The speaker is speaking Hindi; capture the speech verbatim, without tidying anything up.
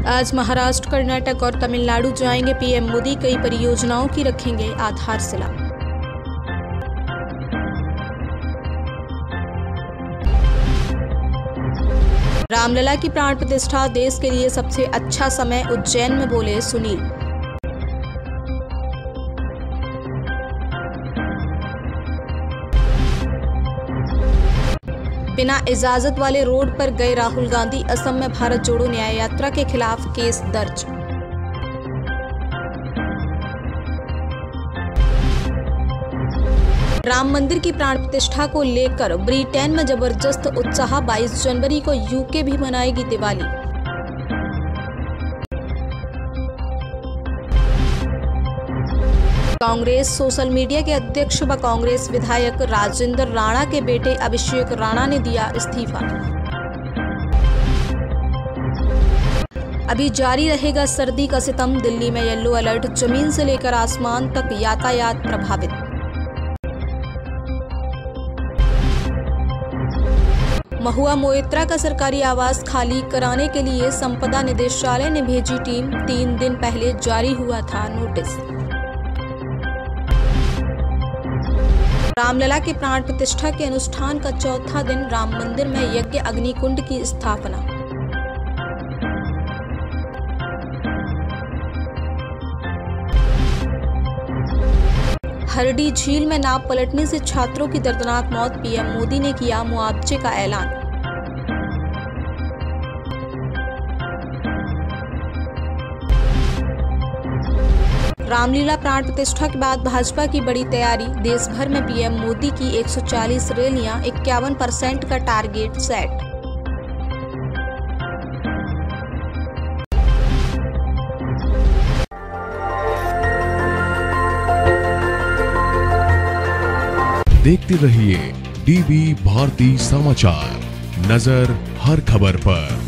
आज महाराष्ट्र, कर्नाटक और तमिलनाडु जाएंगे पीएम मोदी। कई परियोजनाओं की रखेंगे आधारशिला। रामलला की प्राण प्रतिष्ठा, देश के लिए सबसे अच्छा समय उज्जैन में, बोले सुनील। बिना इजाजत वाले रोड पर गए राहुल गांधी, असम में भारत जोड़ो न्याय यात्रा के खिलाफ केस दर्ज। राम मंदिर की प्राण प्रतिष्ठा को लेकर ब्रिटेन में जबरदस्त उत्साह, बाईस जनवरी को यूके भी मनाएगी दिवाली। कांग्रेस सोशल मीडिया के अध्यक्ष व कांग्रेस विधायक राजेंद्र राणा के बेटे अभिषेक राणा ने दिया इस्तीफा। अभी जारी रहेगा सर्दी का सितम, दिल्ली में येलो अलर्ट, जमीन से लेकर आसमान तक यातायात प्रभावित। महुआ मोइत्रा का सरकारी आवास खाली कराने के लिए संपदा निदेशालय ने भेजी टीम, तीन दिन पहले जारी हुआ था नोटिस। रामलला के प्राण प्रतिष्ठा के अनुष्ठान का चौथा दिन, राम मंदिर में यज्ञ अग्निकुंड की स्थापना। हरडी झील में नाव पलटने से छात्रों की दर्दनाक मौत, पीएम मोदी ने किया मुआवजे का ऐलान। रामलीला प्राण प्रतिष्ठा के बाद भाजपा की बड़ी तैयारी, देश भर में पीएम मोदी की एक सौ चालीस रैलियां, इक्यावन परसेंट का टारगेट सेट। देखते रहिए डीवी भारती समाचार, नजर हर खबर पर।